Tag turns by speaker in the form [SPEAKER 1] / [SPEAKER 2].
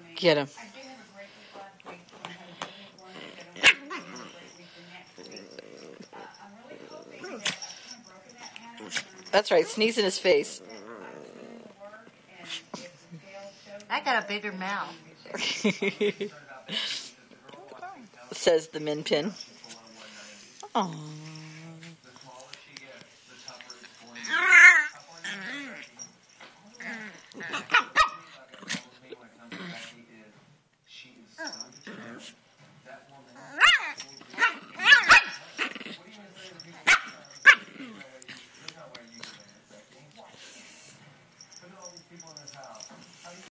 [SPEAKER 1] Get him. That's right, sneeze in his face.
[SPEAKER 2] I got a bigger mouth.
[SPEAKER 1] Says the min pin. Aww.